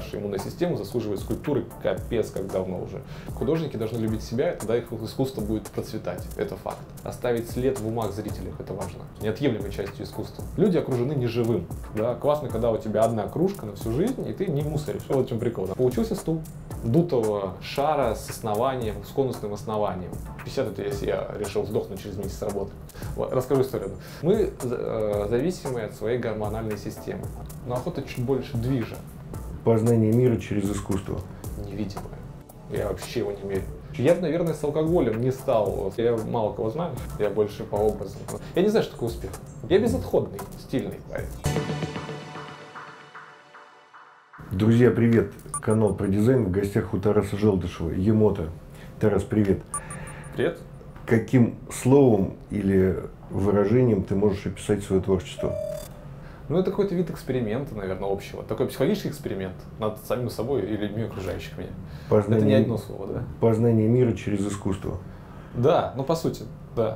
наша иммунная система заслуживает скульптуры капец как давно уже. Художники должны любить себя, тогда их искусство будет процветать. Это факт. Оставить след в умах зрителей, это важно. Неотъемлемой частью искусства. Люди окружены неживым. Да? Классно, когда у тебя одна кружка на всю жизнь, и ты не мусоришь. Вот в чем прикол. Да? Получился стул дутого шара с основанием, с конусным основанием. 50 это если я решил сдохнуть через месяц работы. Вот, расскажу историю. Мы зависимы от своей гормональной системы. Но охота чуть больше движа. Познание мира через искусство. Невидимое. Я вообще его не меряю. Я бы, наверное, с алкоголем не стал. Я мало кого знаю, я больше по образу. Я не знаю, что такое успех. Я безотходный, стильный парень. Друзья, привет! Канал про дизайн. В гостях у Тараса Желдышева, Емота. Тарас, привет! Привет! Каким словом или выражением ты можешь описать свое творчество? Ну, это какой-то вид эксперимента, наверное, общего. Такой психологический эксперимент над самим собой и людьми, окружающих меня. Это не одно слово, да? Познание мира через искусство. Да, ну по сути, да.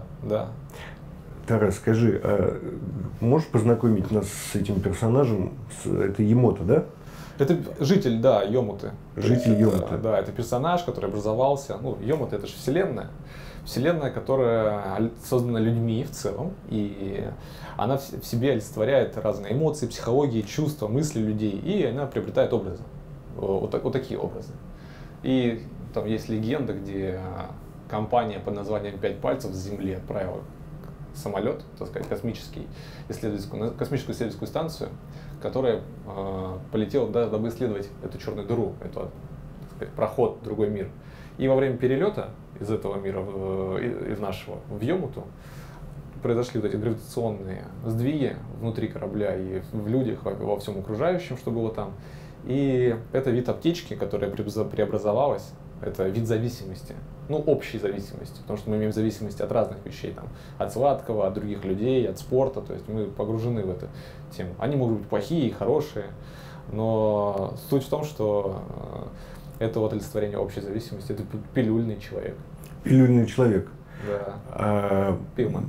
Тарас, скажи, а можешь познакомить нас с этим персонажем? Это Емота, да? Это житель, да, Йомуты. Житель Йомуты. Да, это персонаж, который образовался. Ну, Йомуты — это же вселенная. Вселенная, которая создана людьми в целом, и она в себе олицетворяет разные эмоции, психологии, чувства, мысли людей, и она приобретает образы. Вот такие образы. И там есть легенда, где компания под названием «Пять пальцев» с Земли отправила самолет, так сказать, космическую исследовательскую станцию, которая полетела, дабы исследовать эту черную дыру, это, так сказать, проход в другой мир. И во время перелета из этого мира, из нашего, в Йомуту, произошли вот эти гравитационные сдвиги внутри корабля и в людях, во всем окружающем, что было там. И это вид аптечки, которая преобразовалась, это вид зависимости, ну, общей зависимости, потому что мы имеем зависимость от разных вещей, там, от сладкого, от других людей, от спорта, то есть мы погружены в эту тему. Они могут быть плохие и хорошие, но суть в том, что это вот олицетворение общей зависимости, это пилюльный человек. Пилюльный человек. Да. Пилман.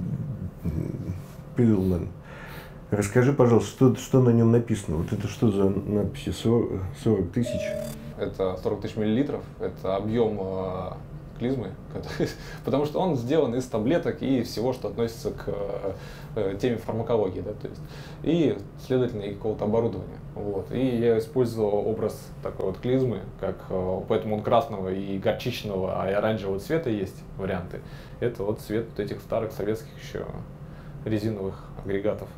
Пилман. Расскажи, пожалуйста, что на нем написано? Вот это что за надписи? 40 тысяч? Это 40 тысяч миллилитров, это объем клизмы, потому что он сделан из таблеток и всего, что относится к теме фармакологии, да, то есть, и, следовательно, и какого-то оборудования. Вот. И я использовал образ такой вот клизмы, поэтому он красного и горчичного, и оранжевого цвета есть варианты. Это вот цвет вот этих старых советских еще резиновых агрегатов.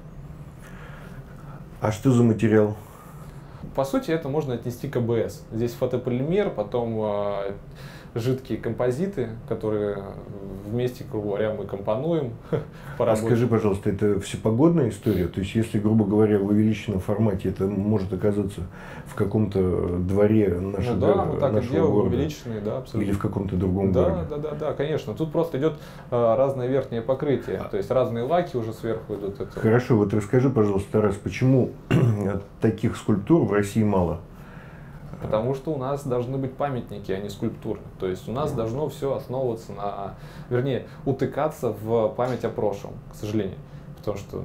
А что за материал? По сути, это можно отнести к АБС. Здесь фотополимер, потом жидкие композиты, которые вместе, грубо говоря, мы компонуем. А скажи, пожалуйста, это всепогодная история? То есть, если, грубо говоря, в увеличенном формате это может оказаться в каком-то дворе нашего города? Увеличенный, да, абсолютно. Или в каком-то другом городе? Да, конечно. Тут просто идет разное верхнее покрытие, то есть разные лаки уже сверху идут. Хорошо, вот расскажи, пожалуйста, Тарас, почему таких скульптур в России мало? Потому что у нас должны быть памятники, а не скульптуры. То есть у нас должно все основываться утыкаться в память о прошлом, к сожалению. Потому что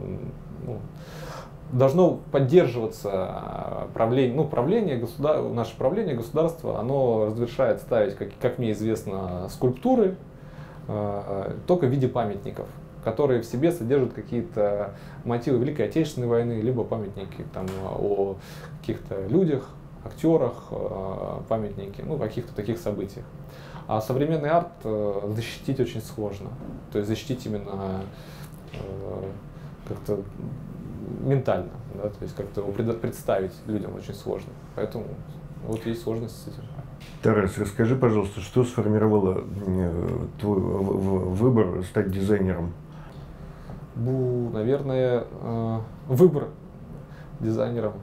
должно поддерживаться наше правление государства, оно разрешает ставить, как мне известно, скульптуры только в виде памятников, которые в себе содержат какие-то мотивы Великой Отечественной войны, либо памятники там, о каких-то людях, актерах, памятники, каких-то таких событиях. А современный арт защитить очень сложно. То есть защитить именно как-то ментально, да? То есть как-то его представить людям очень сложно. Поэтому вот есть сложность с этим. Тарас, расскажи, пожалуйста, что сформировало твой выбор стать дизайнером? Наверное, выбор дизайнером.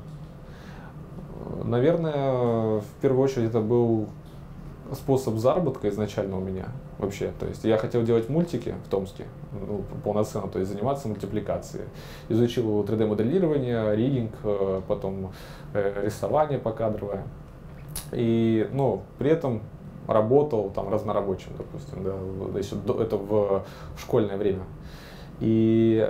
Наверное, в первую очередь это был способ заработка изначально у меня вообще. То есть я хотел делать мультики в Томске, полноценно, то есть заниматься мультипликацией. Изучил 3D-моделирование, риггинг, потом рисование покадровое. И, при этом работал там разнорабочим, допустим, да, еще это в школьное время. И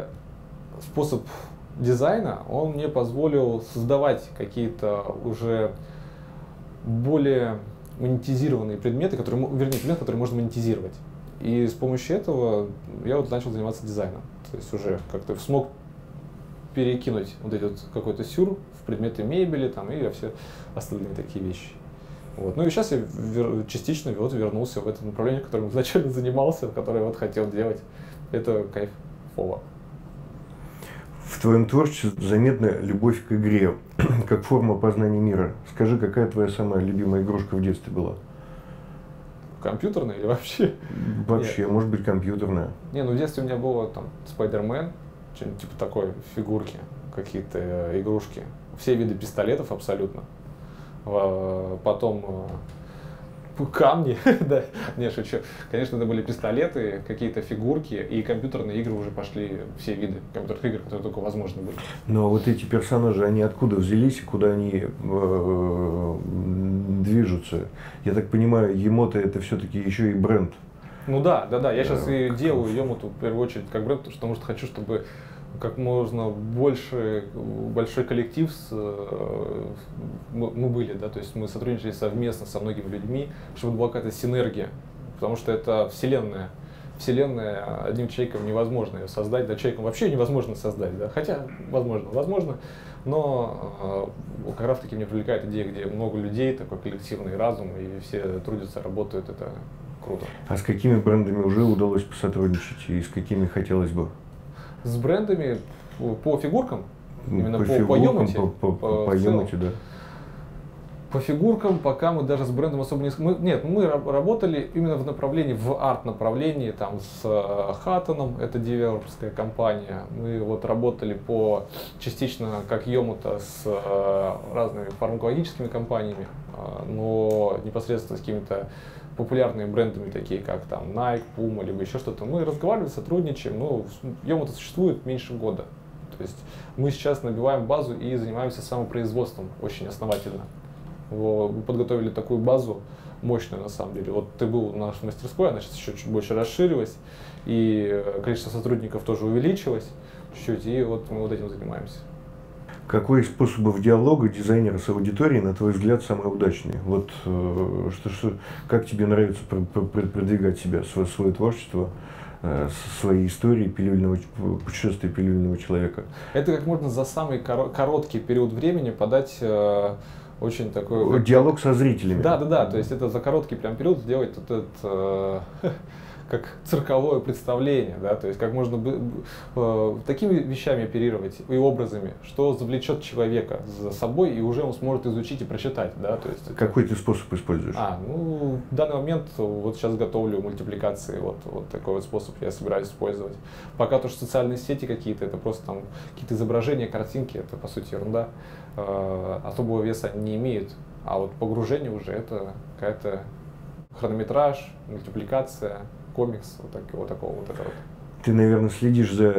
способ дизайна, он мне позволил создавать какие-то уже более монетизированные предметы, которые можно монетизировать. И с помощью этого я вот начал заниматься дизайном. То есть уже как-то смог перекинуть вот этот какой-то сюр в предметы мебели там, и все остальные такие вещи. Вот. Ну и сейчас я частично вернулся в это направление, которым изначально занимался, которое вот хотел делать. Это кайфово. В твоем творчестве заметна любовь к игре, как форма познания мира. Скажи, какая твоя самая любимая игрушка в детстве была? Компьютерная или вообще? Вообще, может быть, компьютерная. Не, ну в детстве у меня было там Spider-Man, что-нибудь типа такой, фигурки, какие-то игрушки. Все виды пистолетов абсолютно. Потом камни, да, не шучу. Конечно, это были пистолеты, какие-то фигурки, и компьютерные игры уже пошли, все виды компьютерных игр, которые только возможны были. Но вот эти персонажи, они откуда взялись и куда они движутся? Я так понимаю, Емота это все-таки еще и бренд. Ну да, я сейчас и делаю Емоту в первую очередь как бренд, потому что хочу, чтобы как можно большой коллектив мы были, да, то есть мы сотрудничали совместно со многими людьми, чтобы была какая-то синергия, потому что это вселенная. Вселенная одним человеком невозможно ее создать, да, человеком вообще невозможно создать, да, хотя возможно, но как раз таки меня привлекает идея, где много людей, такой коллективный разум, и все трудятся, работают, это круто. А с какими брендами уже удалось посотрудничать и с какими хотелось бы? С брендами по фигуркам, именно по Емоте, да. По фигуркам пока мы даже с брендом особо не... Мы работали именно в направлении, в арт-направлении, там с Хаттоном, это девелоперская компания. Мы вот работали частично как Емота с разными фармакологическими компаниями, но непосредственно с какими-то популярными брендами, такие как там Nike, Puma, либо еще что-то. Мы разговаривали, сотрудничаем, но Емота существует меньше года. То есть мы сейчас набиваем базу и занимаемся самопроизводством очень основательно. Мы подготовили такую базу мощную на самом деле. Вот ты был в нашей мастерской, она сейчас еще чуть больше расширилась, и количество сотрудников тоже увеличилось чуть-чуть, и вот мы вот этим занимаемся. Какой из способов диалога дизайнера с аудиторией, на твой взгляд, самый удачный? Вот как тебе нравится продвигать себя, свое творчество, свои истории путешествия пилюльного человека? Это как можно за самый короткий период времени подать очень такой... Диалог со зрителями. Да, то есть это за короткий прям период сделать вот этот... как цирковое представление, да, то есть как можно такими вещами оперировать и образами, что завлечет человека за собой, и уже он сможет изучить и прочитать, да, то есть. Какой ты способ используешь? В данный момент вот сейчас готовлю мультипликации, вот такой вот способ я собираюсь использовать. Пока то, что социальные сети какие-то, это просто там какие-то изображения, картинки, это по сути ерунда, особого веса они не имеют, а вот погружение уже это какая-то хронометраж, мультипликация, комикс, вот такого вот этого. Ты, наверное, следишь за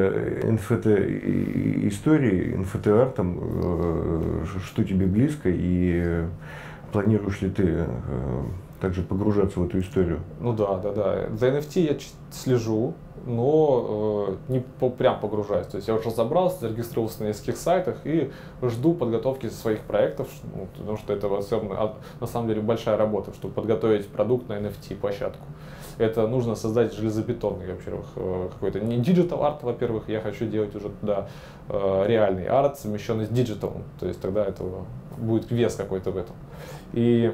NFT-историей, NFT-артом, что тебе близко, и планируешь ли ты также погружаться в эту историю? Ну да. За NFT я слежу, но не прям погружаюсь. То есть я уже разобрался, зарегистрировался на нескольких сайтах и жду подготовки своих проектов, потому что это на самом деле большая работа, чтобы подготовить продукт на NFT-площадку. Это нужно создать железобетонный, во-первых, какой-то не диджитал арт, во-первых, я хочу делать уже туда реальный арт, совмещенный с диджиталом, то есть тогда это будет вес какой-то в этом. И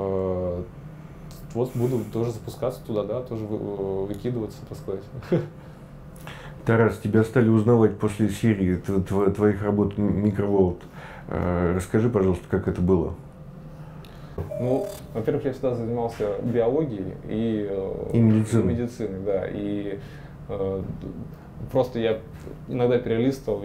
вот буду тоже запускаться туда, да, тоже выкидываться, так сказать. Тарас, тебя стали узнавать после серии твоих работ Microworld. Расскажи, пожалуйста, как это было? Ну, во-первых, я всегда занимался биологией и медициной, да, и просто я иногда перелистывал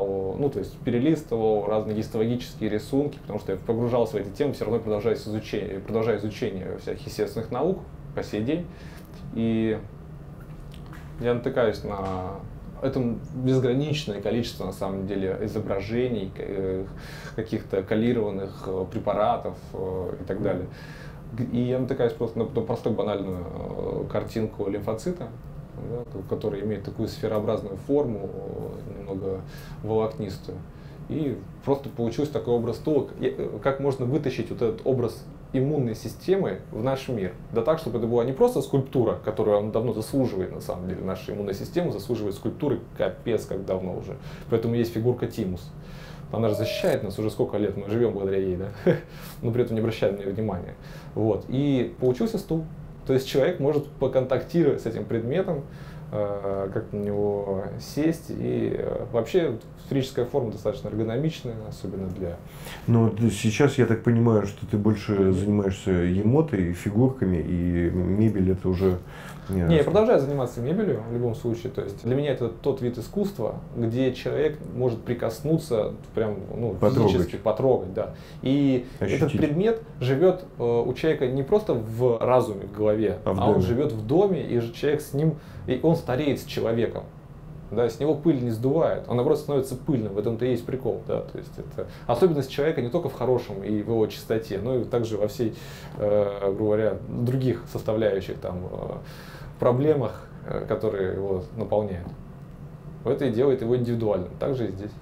разные гистологические рисунки, потому что я погружался в эти темы, все равно продолжаю изучение всяких естественных наук по сей день, и я натыкаюсь на это безграничное количество, на самом деле, изображений, каких-то колированных препаратов и так далее. И я натыкаюсь просто на простую банальную картинку лимфоцита, да, который имеет такую сферообразную форму, немного волокнистую. И просто получился такой образ того, как можно вытащить вот этот образ иммунной системы в наш мир. Да так, чтобы это была не просто скульптура, которую он давно заслуживает, на самом деле. Наша иммунная система заслуживает скульптуры капец как давно уже. Поэтому есть фигурка Тимус. Она же защищает нас уже сколько лет, мы живем благодаря ей, да? Но при этом не обращаем на нее внимания. Вот. И получился стул. То есть человек может поконтактировать с этим предметом, как на него сесть. И вообще сферическая форма достаточно эргономичная, особенно для... Но сейчас я так понимаю, что ты больше занимаешься емотой, фигурками, и мебель это уже... Не, я продолжаю заниматься мебелью в любом случае. То есть для меня это тот вид искусства, где человек может прикоснуться, прям физически потрогать, да. И ощутить. Этот предмет живет у человека не просто в разуме, в голове, а он живет в доме, и человек с ним, и он стареет с человеком. Да, с него пыль не сдувает, он наоборот становится пыльным, в этом-то и есть прикол. Да, то есть это особенность человека не только в хорошем и в его чистоте, но и также во всей, грубо говоря, других составляющих там, проблемах, которые его наполняют. Это и делает его индивидуальным, так же и здесь.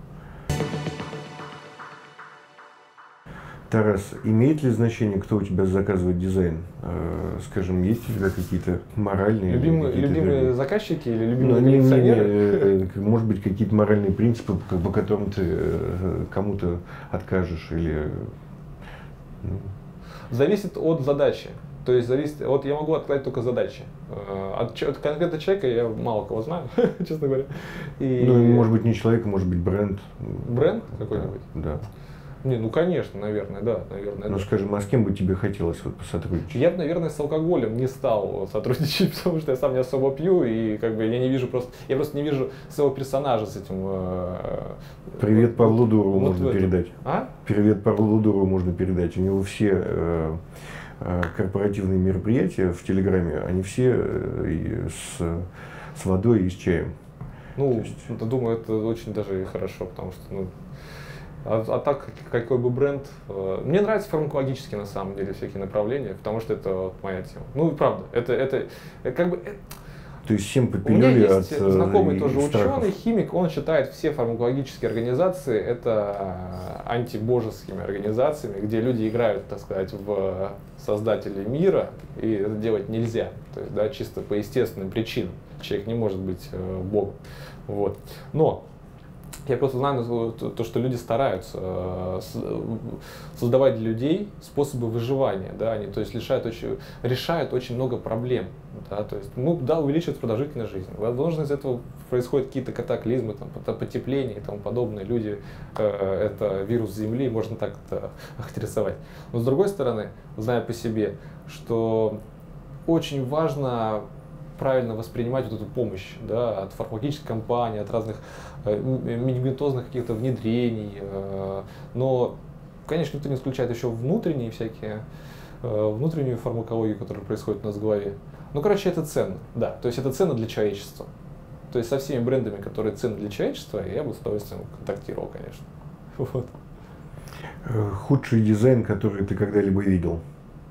Тарас, имеет ли значение, кто у тебя заказывает дизайн? Скажем, есть у тебя какие-то моральные... Любимые заказчики или любимые коллекционеры? Может быть, какие-то моральные принципы, по которым ты кому-то откажешь или... Зависит от задачи. То есть зависит, вот я могу отклать только задачи. От конкретного человека я мало кого знаю, честно говоря. Может быть, не человек, может быть, бренд. Бренд какой-нибудь? Да. Не, ну конечно, наверное, да, наверное. Ну скажем, а с кем бы тебе хотелось посотрудничать? Я бы, наверное, с алкоголем не стал сотрудничать, потому что я сам не особо пью, и как бы я просто не вижу своего персонажа с этим. Привет Павлу Дурову можно передать. А? Привет Павлу Дурову можно передать. У него все корпоративные мероприятия в Телеграме, они все с водой и с чаем. Ну, думаю, это очень даже и хорошо, потому что, а так, какой бы бренд... Мне нравятся фармакологические, на самом деле, всякие направления, потому что это вот моя тема. Ну, правда, это как бы... То есть всем у меня есть от знакомый тоже страхов. ученый, химик, он считает все фармакологические организации это антибожескими организациями, где люди играют, так сказать, в создателей мира, и это делать нельзя. То есть, да, чисто по естественным причинам. Человек не может быть богом. Вот. Но я просто знаю то, что люди стараются создавать для людей способы выживания, да, они, то есть, решают очень много проблем, да, то есть, увеличивают продолжительность жизни. Возможно, из этого происходят какие-то катаклизмы, там, потепление и тому подобное. Люди, это вирус Земли, можно так это охарактеризовать. Но с другой стороны, зная по себе, что очень важно правильно воспринимать вот эту помощь, да, от фармакологических компаний, от разных медикаментозных каких-то внедрений. Но, конечно, никто не исключает еще внутренние всякие, внутреннюю фармакологию, которая происходит у нас в голове. Ну, короче, это ценно, да, то есть это ценно для человечества. То есть со всеми брендами, которые ценны для человечества, я бы с удовольствием контактировал, конечно. Вот. Худший дизайн, который ты когда-либо видел?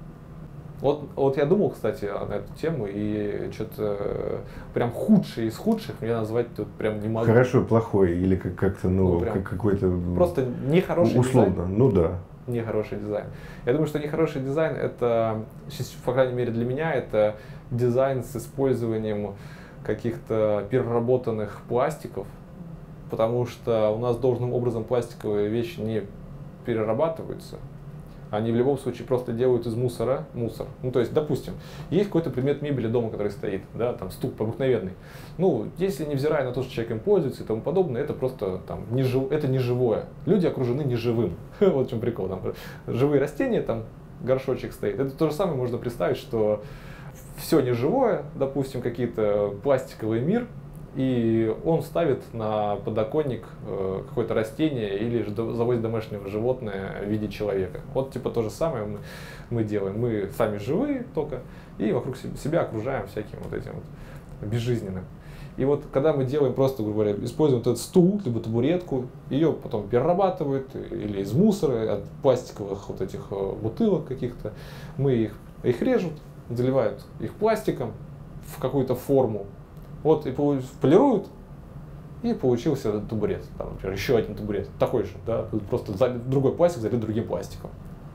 Вот я думал, кстати, на эту тему, и что-то прям худшее из худших мне назвать тут прям не могу. Хорошо, плохой или как-то, какой-то... Просто нехороший условно, дизайн. Ну да. Нехороший дизайн. Я думаю, что нехороший дизайн, это, по крайней мере для меня, это дизайн с использованием каких-то переработанных пластиков, потому что у нас должным образом пластиковые вещи не перерабатываются. Они в любом случае просто делают из мусора мусор. Ну, то есть, допустим, есть какой-то предмет мебели дома, который стоит, да, там стул обыкновенный. Ну, если невзирая на то, что человек им пользуется и тому подобное, это просто там это не живое. Люди окружены неживым. Вот в чем прикол. Там живые растения, там горшочек стоит. Это то же самое можно представить, что все неживое, допустим, какие-то пластиковый мир, и он ставит на подоконник какое-то растение или заводит домашнего животное в виде человека. Вот типа то же самое мы делаем. Мы сами живые только и вокруг себя окружаем всяким вот этим вот безжизненным. И вот когда мы делаем просто, грубо говоря, используем этот стул, либо табуретку, ее потом перерабатывают или из мусора, от пластиковых вот этих бутылок каких-то, мы их режут, заливают их пластиком в какую-то форму, вот и полируют, и получился этот табурет. Там, например, еще один табурет, такой же, да, просто другой пластик залит другим пластиком.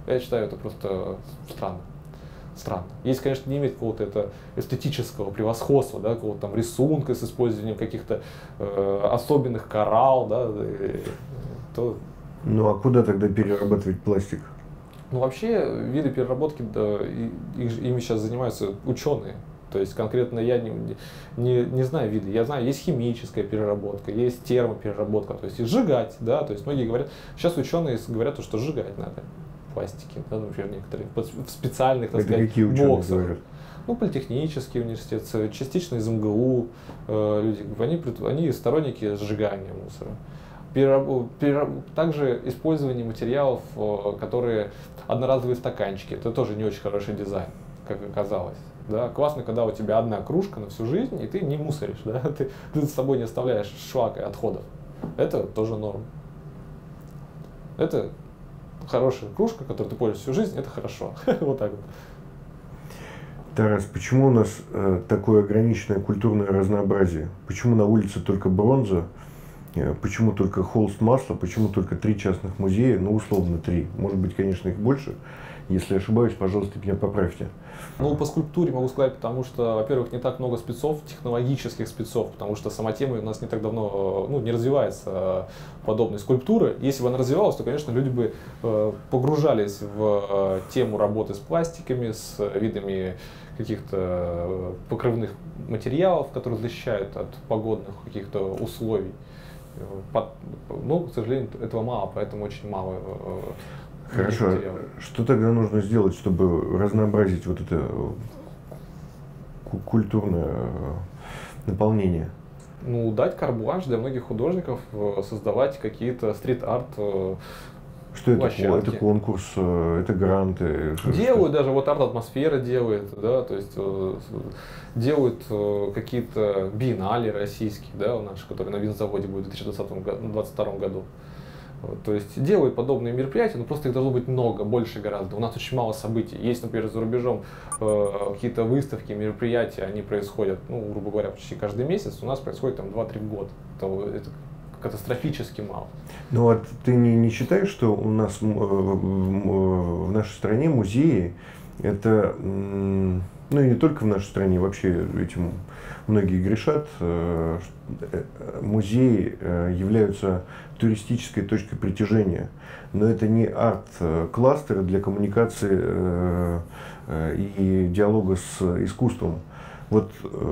Я считаю, это просто странно. Странно. Если, конечно, не иметь какого-то это эстетического превосходства, да, какого-то там рисунка с использованием каких-то особенных коралл, да, то... Ну а куда тогда перерабатывать пластик? Ну вообще виды переработки, да, ими сейчас занимаются ученые. То есть конкретно я не знаю виды. Я знаю, есть химическая переработка, есть термопереработка, то есть и сжигать, да, то есть многие говорят, сейчас ученые говорят, что сжигать надо пластики, да, например, некоторые в специальных, так сказать, какие ученые боксах. говорят? Ну, политехнический университет, частично из МГУ люди, они сторонники сжигания мусора. Также использование материалов, которые одноразовые стаканчики, это тоже не очень хороший дизайн, как оказалось. Да? Классно, когда у тебя одна кружка на всю жизнь, и ты не мусоришь, да? ты с собой не оставляешь шлака и отходов. Это тоже норм. Это хорошая кружка, которой ты пользуешься всю жизнь, это хорошо. Вот так вот. Тарас, почему у нас такое ограниченное культурное разнообразие? Почему на улице только бронза? Почему только холст масла? Почему только 3 частных музея? Ну, условно 3. Может быть, конечно, их больше. Если ошибаюсь, пожалуйста, меня поправьте. Ну, по скульптуре могу сказать, потому что, во-первых, не так много спецов, технологических спецов, потому что сама тема у нас не так давно не развивается подобной скульптуры. Если бы она развивалась, то, конечно, люди бы погружались в тему работы с пластиками, с видами каких-то покрывных материалов, которые защищают от погодных каких-то условий. Но, к сожалению, этого мало, поэтому очень мало. Хорошо. Что тогда нужно сделать, чтобы разнообразить вот это культурное наполнение? Ну, дать карт-бланш для многих художников создавать какие-то стрит-арт Что площадки. Это конкурс, это гранты? Делают даже, вот арт-атмосфера делает, да, то есть делают какие-то биеннале российские, да, наши, которые на винзаводе будет в 2022 году. То есть делают подобные мероприятия, но просто их должно быть много, больше гораздо. У нас очень мало событий. Есть, например, за рубежом какие-то выставки, мероприятия, они происходят, ну, грубо говоря, почти каждый месяц. У нас происходит там 2-3 в год. Это катастрофически мало. Ну вот ты не считаешь, что у нас в нашей стране музеи это, ну и не только в нашей стране, вообще этим многие грешат, музеи являются туристической точкой притяжения, но это не арт-кластеры для коммуникации и диалога с искусством. Вот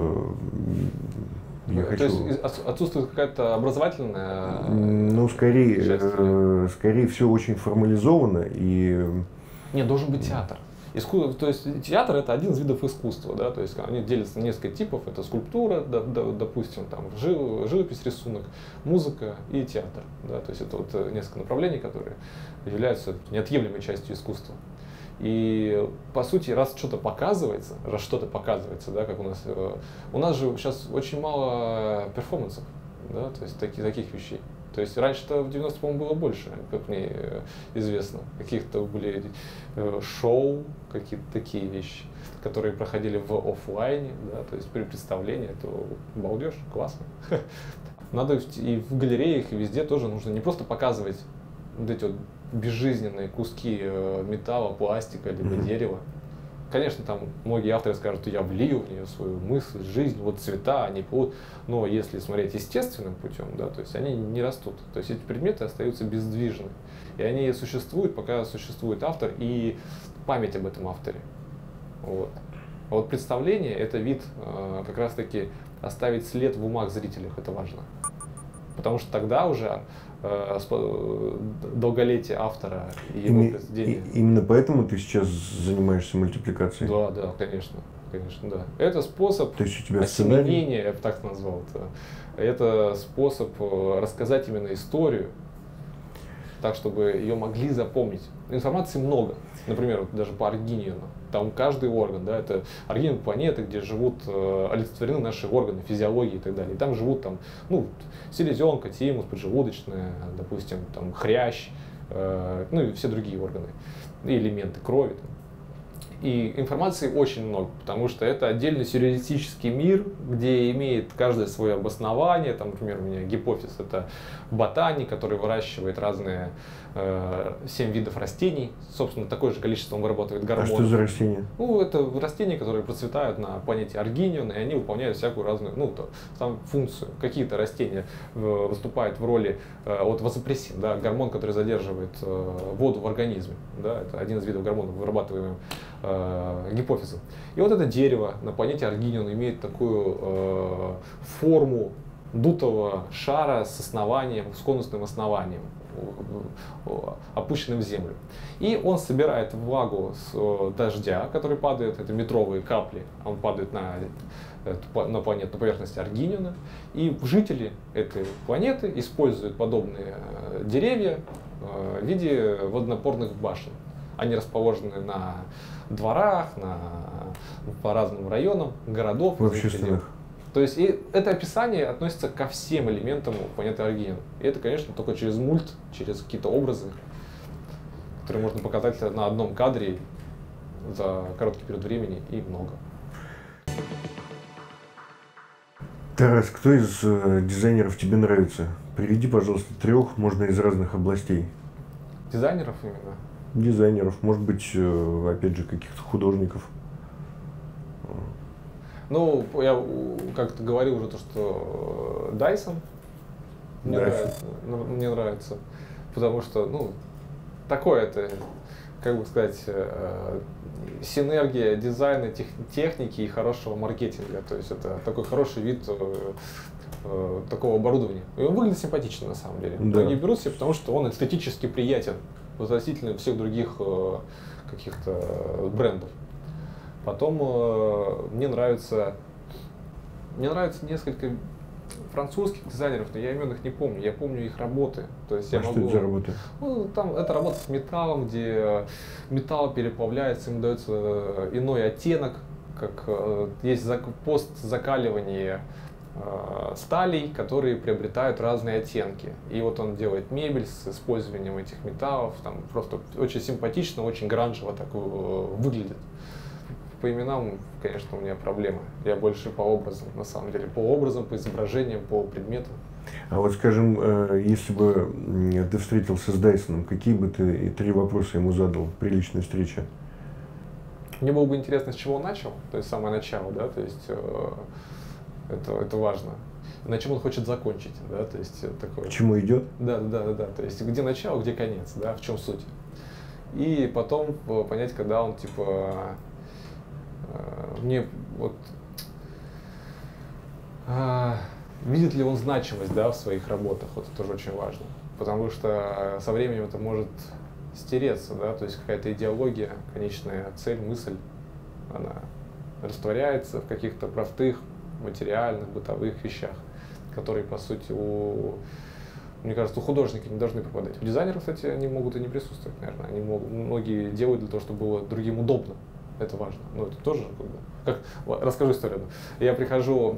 я хочу... То есть отсутствует какая-то образовательная... Ну, скорее все очень формализовано и... Нет, должен быть театр. То есть театр — это один из видов искусства, да, то есть они делятся на несколько типов, это скульптура, допустим, там живопись, рисунок, музыка и театр, да, то есть это вот несколько направлений, которые являются неотъемлемой частью искусства. И по сути, раз что-то показывается, да, как у нас же сейчас очень мало перформансов, да, то есть таких вещей. То есть раньше-то в 90-х, по-моему, было больше, как мне известно. Каких-то были шоу, какие-то такие вещи, которые проходили в офлайне, да, то есть при представлении, это балдеж, классно. Надо и в галереях, и везде тоже нужно не просто показывать вот эти вот безжизненные куски металла, пластика, либо дерева. Конечно, там многие авторы скажут, что я влию в нее свою мысль, жизнь, вот цвета, они будут. Но если смотреть естественным путем, да, то есть они не растут. То есть эти предметы остаются бездвижны. И они существуют, пока существует автор и память об этом авторе. Вот. А вот представление — это вид как раз-таки оставить след в умах зрителей, это важно. Потому что тогда уже долголетие автора и его произведения. Именно поэтому ты сейчас занимаешься мультипликацией? Да, конечно, да. Это способ осеменения, я бы так назвал это. Это способ рассказать именно историю, так, чтобы ее могли запомнить. Информации много. Например, вот даже по Аргинину. Там каждый орган, да, это Аргинин — планета, где живут, олицетворены наши органы, физиологии и так далее. И там живут там, ну, селезенка, тимус, поджелудочная, допустим, там хрящ, ну и все другие органы, и элементы крови. Там. И информации очень много, потому что это отдельный сюрреалистический мир, где имеет каждое свое обоснование. Там, например, у меня гипофиз — это ботаник, который выращивает разные 7 видов растений. Собственно, такое же количество он вырабатывает гормонов. А что за растения? Ну, это растения, которые процветают на планете Аргинион, и они выполняют всякую разную, там функцию. Какие-то растения выступают в роли, вазопрессин, да, гормон, который задерживает воду в организме. Да, это один из видов гормонов, вырабатываемых гипофизом. И вот это дерево на планете Аргинион имеет такую форму дутого шара с основанием, с конусным основанием, опущенным в землю. И он собирает влагу с дождя, который падает, это метровые капли, он падает на планету, на поверхности Аргиниона. И жители этой планеты используют подобные деревья в виде водонапорных башен. Они расположены на дворах, по разным районам, городов. В общественных. То есть и это описание относится ко всем элементам планеты Аргинион. И это, конечно, только через мульт, через какие-то образы, которые можно показать на одном кадре за короткий период времени и много. Тарас, кто из дизайнеров тебе нравится? Приведи, пожалуйста, 3, можно из разных областей. Дизайнеров именно? Дизайнеров, может быть, опять же, каких-то художников. Ну, я как-то говорил уже то, что Dyson мне нравится, потому что, такое это, как бы сказать, синергия дизайна, техники и хорошего маркетинга, то есть это такой хороший вид такого оборудования. И он выглядит симпатично на самом деле. Да. Они берут себе, потому что он эстетически приятен относительно всех других каких-то брендов. Потом мне нравится несколько французских дизайнеров, но я имен их не помню. Я помню их работы. То есть что это за работы? Там это работа с металлом, где металл переплавляется, ему дается иной оттенок, как есть постзакаливание сталей, которые приобретают разные оттенки. И вот он делает мебель с использованием этих металлов. Там просто очень симпатично, очень гранжево так выглядит. По именам, конечно, у меня проблемы. Я больше по образам, на самом деле. По образам, по изображениям, по предметам. А вот, скажем, если бы ты встретился с Дайсоном, какие бы ты 3 вопроса ему задал при личной встрече? Мне было бы интересно, с чего он начал, то есть самое начало, да, то есть это важно. На чем он хочет закончить, да, то есть такое. К чему идет? Да, то есть где начало, где конец, да, в чем суть. И потом понять, когда он мне видит ли он значимость, да, в своих работах, вот это тоже очень важно, потому что со временем это может стереться, да, то есть какая-то идеология, конечная цель, мысль, она растворяется в каких-то простых материальных, бытовых вещах, которые, по сути, мне кажется, у художника не должны пропадать. У дизайнеров, кстати, они могут и не присутствовать, наверное. Многие делают для того, чтобы было другим удобно. Это важно. Но это тоже расскажу историю. Я прихожу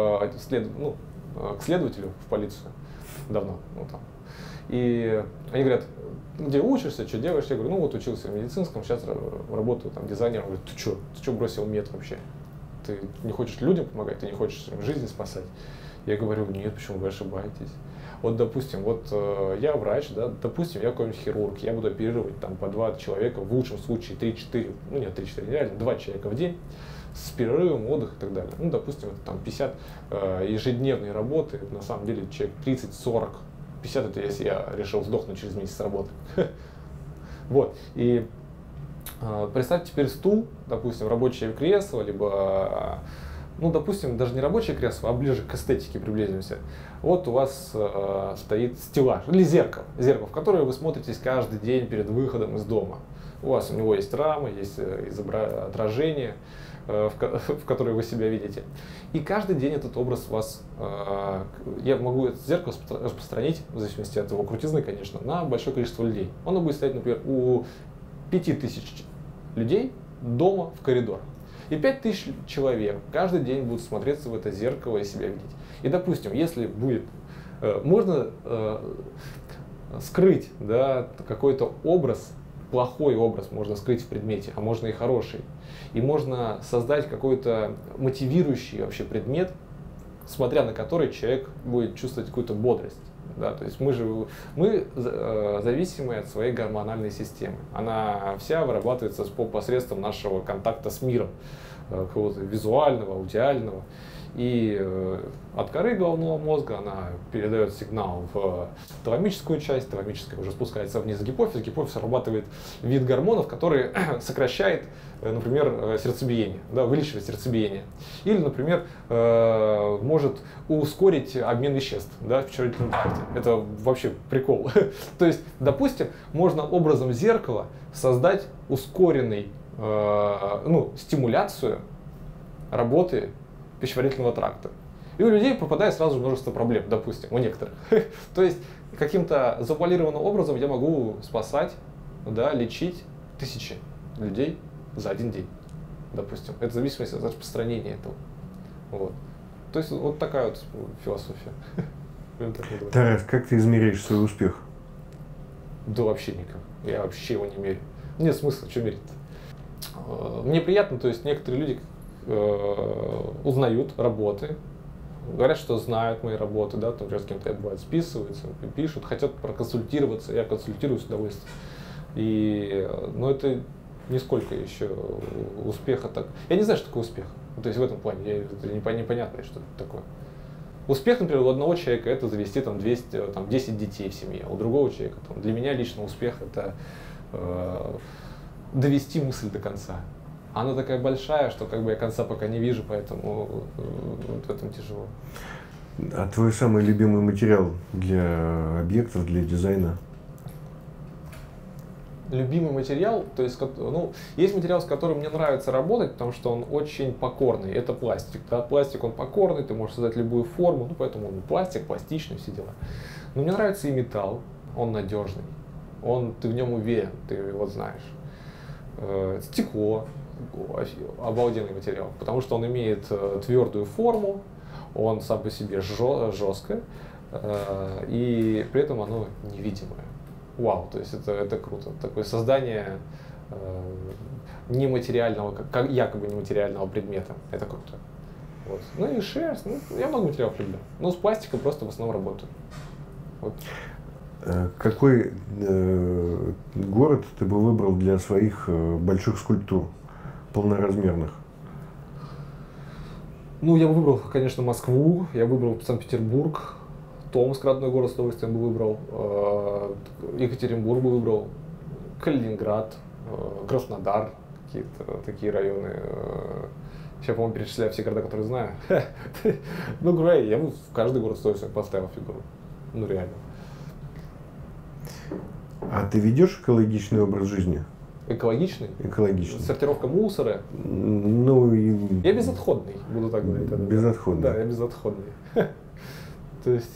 к следователю в полицию давно, и они говорят: где учишься, что делаешь? Я говорю: учился в медицинском, сейчас работаю дизайнером. Говорят: ты что бросил мед вообще? Ты не хочешь людям помогать, ты не хочешь жизни спасать? Я говорю: нет, почему вы ошибаетесь? Вот, допустим, я врач, да, допустим, я какой-нибудь хирург, я буду оперировать по 2 человека, в лучшем случае 3-4, нет, 3-4, реально, 2 человека в день, с перерывом, отдых и так далее. Допустим, это 50 ежедневной работы, на самом деле человек 30-40, 50 это если я решил сдохнуть через месяц работы. Вот, и представьте теперь стул, допустим, рабочее кресло, либо, допустим, даже не рабочее кресло, а ближе к эстетике приблизимся. Вот у вас стоит стеллаж или зеркало, в которое вы смотритесь каждый день перед выходом из дома. У него есть рама, есть отражение, в которое вы себя видите. И каждый день этот образ у вас, я могу это зеркало распространить, в зависимости от его крутизны, конечно, на большое количество людей. Оно будет стоять, например, у 5000 людей дома в коридор. И 5000 человек каждый день будут смотреться в это зеркало и себя видеть. И, допустим, если будет, можно скрыть, да, какой-то образ плохой образ можно скрыть в предмете, а можно и хороший. И можно создать какой-то мотивирующий вообще предмет, смотря на который человек будет чувствовать какую-то бодрость. Да, то есть мы зависимы от своей гормональной системы. Она вся вырабатывается посредством нашего контакта с миром, какого-то визуального, аудиального. И от коры головного мозга она передает сигнал в таламическую часть, таламическая уже спускается вниз в гипофиз, гипофиз вырабатывает вид гормонов, который сокращает, например, сердцебиение, да, увеличивает сердцебиение. Или, например, может ускорить обмен веществ, да, в пищеварительном тракте. Это вообще прикол. То есть, допустим, можно образом зеркала создать ускоренный, стимуляцию работы пищеварительного тракта. И у людей пропадает сразу множество проблем, допустим, у некоторых. То есть каким-то завуалированным образом я могу спасать, да, лечить тысячи людей за один день, допустим. Это в зависимости от распространения этого. Вот. То есть вот такая вот философия. Тарас, как ты измеряешь свой успех? Да вообще никак. Я вообще его не меряю. Нет смысла, что мерить-то. Мне приятно, то есть некоторые люди узнают работы, говорят, что знают мои работы, да, там, с кем-то я бывает списываются, пишут, хотят проконсультироваться, я консультирую с удовольствием. Но это нисколько еще успеха так. Я не знаю, что такое успех. То есть в этом плане это непонятно, что это такое. Успех, например, у одного человека это завести там 10 детей в семье, а у другого человека для меня лично успех это довести мысль до конца. Она такая большая, что как бы я конца пока не вижу, поэтому вот в этом тяжело. А твой самый любимый материал для объектов, для дизайна? Любимый материал, то есть, есть материал, с которым мне нравится работать, потому что он очень покорный. Это пластик. Да? Пластик, он покорный, ты можешь создать любую форму, поэтому он пластик, пластичный, все дела. Но мне нравится и металл, он надежный, ты в нем уверен, ты его знаешь. Стекло. Обалденный материал, потому что он имеет твердую форму, он сам по себе жесткое, и при этом оно невидимое. Вау, то есть это круто. Такое создание нематериального, якобы нематериального предмета. Это круто. Вот. Ну и шерсть, я много материалов люблю. Но с пластиком просто в основном работаю. Вот. Какой город ты бы выбрал для своих больших скульптур? Полноразмерных? Я бы выбрал, конечно, Москву, я выбрал Санкт-Петербург, Томск, родной город, с удовольствием бы выбрал, Екатеринбург бы выбрал, Калининград, Краснодар, какие-то такие районы. Сейчас, по-моему, перечисляю все города, которые знаю. Я бы в каждый город с удовольствием поставил фигуру. Реально. А ты ведешь экологичный образ жизни? Экологичный? Экологичный. Сортировка мусора? Я безотходный, буду так говорить. Безотходный? Да, я безотходный. То есть,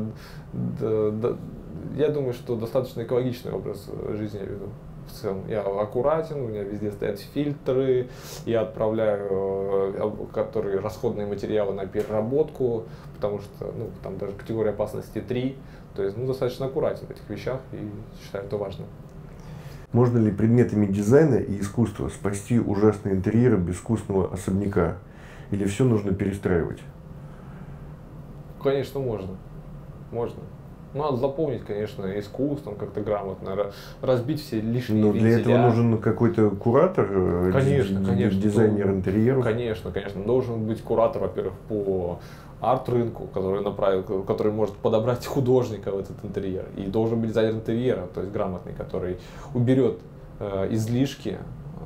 я думаю, что достаточно экологичный образ жизни я веду. В целом, я аккуратен, у меня везде стоят фильтры, я отправляю расходные материалы на переработку, потому что там даже категория опасности 3. То есть, достаточно аккуратен в этих вещах и считаю это важным. Можно ли предметами дизайна и искусства спасти ужасный интерьер безвкусного особняка? Или все нужно перестраивать? Конечно, можно. Надо заполнить, конечно, искусством как-то грамотно, разбить все лишние вентиля. Для этого нужен какой-то куратор, конечно, дизайнер интерьеров? Конечно. Должен быть куратор, во-первых, по арт-рынку, который может подобрать художника в этот интерьер. И должен быть дизайнер интерьера, то есть грамотный, который уберет излишки,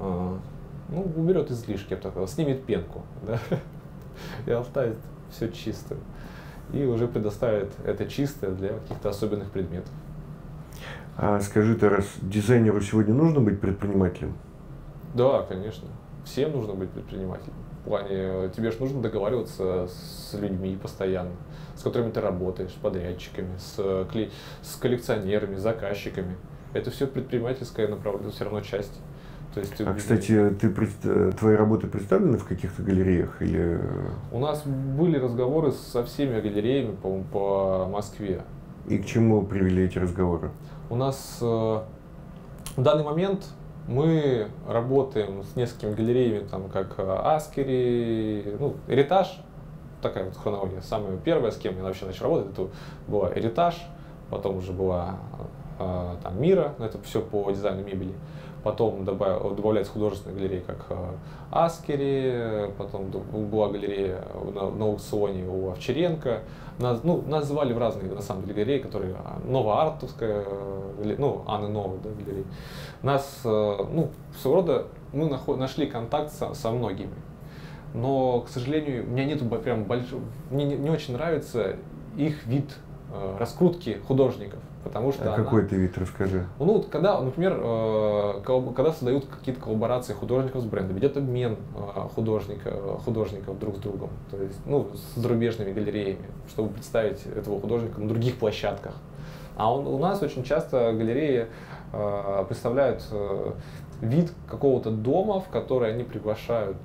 снимет пенку, да, и оставит все чистым. И уже предоставит это чистое для каких-то особенных предметов. А скажи, Тарас, дизайнеру сегодня нужно быть предпринимателем? Да, конечно. Всем нужно быть предпринимателем. В плане, тебе же нужно договариваться с людьми постоянно, с которыми ты работаешь, с подрядчиками, с коллекционерами, заказчиками. Это все предпринимательская направленная все равно часть. То есть, кстати, твои работы представлены в каких-то галереях? Или... У нас были разговоры со всеми галереями, по-моему, по Москве. И к чему привели эти разговоры? У нас В данный момент мы работаем с несколькими галереями, там, как Аскери, ну, Эритаж, такая вот хронология. Самая первая, с кем я вообще начал работать, это была Эритаж, потом уже была там Мира, это все по дизайну мебели. Потом добавляется художественная галерея, как Аскери, потом была галерея на аукционе у Овчаренко. Нас звали в разные, на самом деле, галереи, которые Новоартовская, ну, Анны Новой, да, галереи. Нас, ну, своего рода, мы нашли контакт со многими. Но, к сожалению, у меня нету прям большого, мне не очень нравится их вид раскрутки художников. Потому что какой ты вид, расскажи. Ну, когда, например, когда создают какие-то коллаборации художников с брендом, идет обмен художников друг с другом, то есть, ну, с зарубежными галереями, чтобы представить этого художника на других площадках. А у нас очень часто галереи представляют вид какого-то дома, в который они приглашают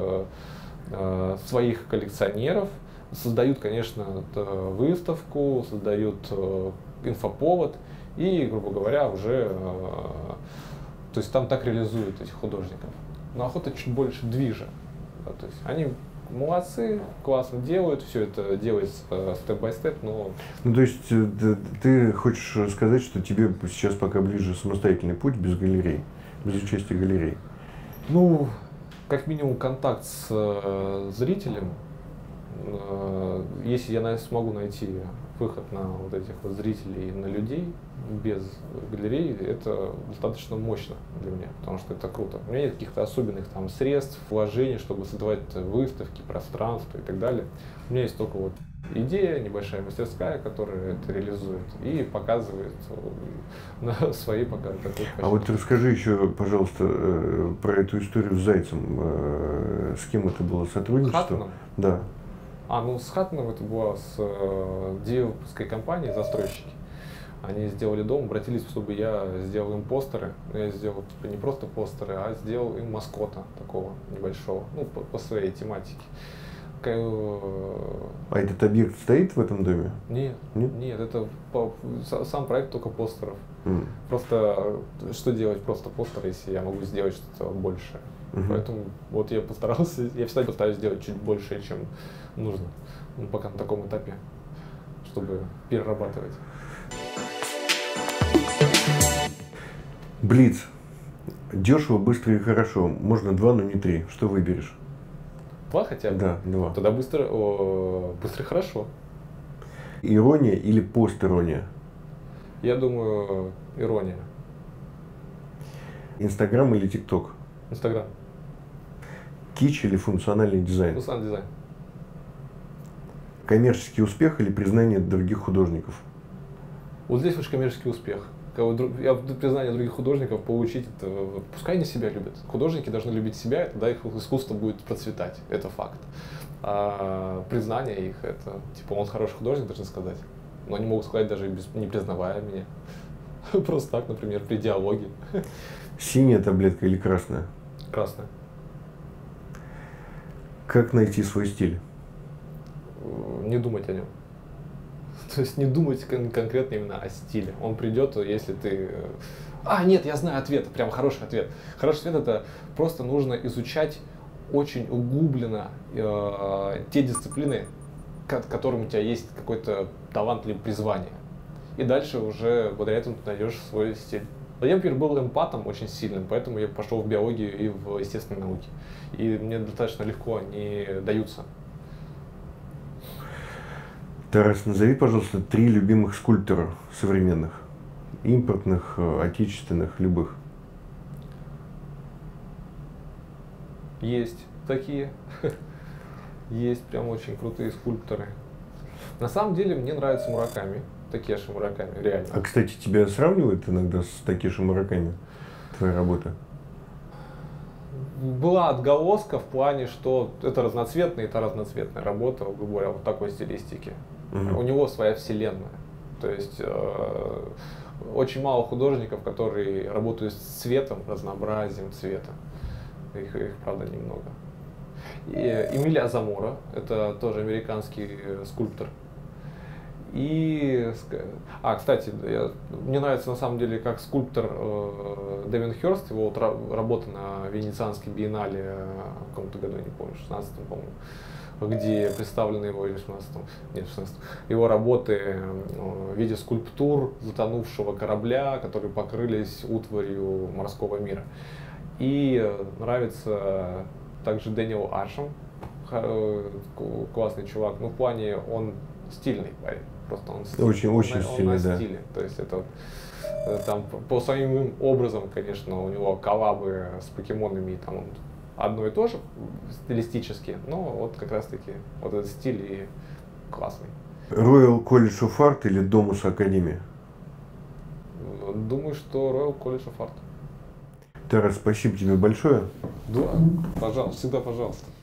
своих коллекционеров, создают, конечно, выставку, создают инфоповод и, грубо говоря, уже, то есть там так реализуют этих художников. Но охота чуть больше движа. Да, то есть они молодцы, классно делают, все это делается степ-бай-степ, но... Ну, то есть ты хочешь сказать, что тебе сейчас пока ближе самостоятельный путь без галерей, без участия галерей? Ну, как минимум контакт с зрителем. Если я смогу найти выход на вот этих вот зрителей, на людей без галерей, это достаточно мощно для меня, потому что это круто. У меня нет каких-то особенных там средств, вложений, чтобы создавать выставки, пространство и так далее. У меня есть только вот идея, небольшая мастерская, которая это реализует и показывает на своей пока такой. А вот расскажи еще, пожалуйста, про эту историю с Зайцем. С кем это было сотрудничество? Хаттоном? Да. Ну, с Хаттоном это было с девелоперской компанией, застройщики. Они сделали дом, обратились, чтобы я сделал им постеры. Я сделал типа не просто постеры, а сделал им маскота такого небольшого, ну, по своей тематике. А этот объект стоит в этом доме? Нет, нет, это сам проект только постеров. Mm. Просто что делать просто постеры, если я могу сделать что-то большее. Поэтому вот я постарался, я всегда пытаюсь сделать чуть больше, чем нужно. Ну, пока на таком этапе, чтобы перерабатывать. Блиц. Дешево, быстро и хорошо. Можно 2, но не 3. Что выберешь? 2 хотя бы? Да, 2. Тогда быстро и хорошо. Ирония или постирония? Я думаю, ирония. Инстаграм или ТикТок? Инстаграм. Кич или функциональный дизайн? Функциональный дизайн. Коммерческий успех или признание других художников? Вот здесь уж коммерческий успех. Я признание других художников получить, это, пускай они себя любят. Художники должны любить себя, и тогда их искусство будет процветать. Это факт. А признание их, это типа он хороший художник, должны сказать. Но они могут сказать даже не признавая меня. Просто так, например, при диалоге. Синяя таблетка или красная? Красная. Как найти свой стиль? Не думать о нем. То есть не думать конкретно именно о стиле. Он придет, если ты... Нет, я знаю ответ, прям хороший ответ. Хороший ответ — это просто нужно изучать очень углубленно те дисциплины, к которым у тебя есть какой-то талант или призвание. И дальше уже благодаря этому ты найдешь свой стиль. Я, например, был эмпатом очень сильным, поэтому я пошел в биологию и в естественные науки. И мне достаточно легко они даются. Тарас, назови, пожалуйста, 3 любимых скульптора современных. Импортных, отечественных, любых. Есть такие. Есть прям очень крутые скульпторы. На самом деле мне нравится Мураками. Такеши Мураками, реально. А, кстати, тебя сравнивают иногда с Такеши Мураками, твоя работа? Была отголоска в плане, что это разноцветная и та разноцветная работа, грубо говоря, вот такой стилистики. У него своя вселенная. То есть очень мало художников, которые работают с цветом, разнообразием цвета. Их правда, немного. И Эмиль Азамора, это тоже американский скульптор. Кстати, мне нравится на самом деле как скульптор Дэвин Хёрст, его вот работа на Венецианской биеннале в каком-то году, я не помню, в 16-м, по-моему, где представлены его, или в 16-м, нет, в 16-м, его работы в виде скульптур затонувшего корабля, которые покрылись утварью морского мира. И нравится также Дэниел Аршем, классный чувак, ну в плане он стильный парень. Просто он стильный. Очень стильный, на стиле. То есть это там по своим образом, конечно, у него коллабы с покемонами, там он одно и то же стилистически, но вот как раз таки вот этот стиль и классный. Royal College of Art или Domus Академия? Думаю, что Royal College of Art. Тарас, спасибо тебе большое. Да, пожалуйста, всегда пожалуйста.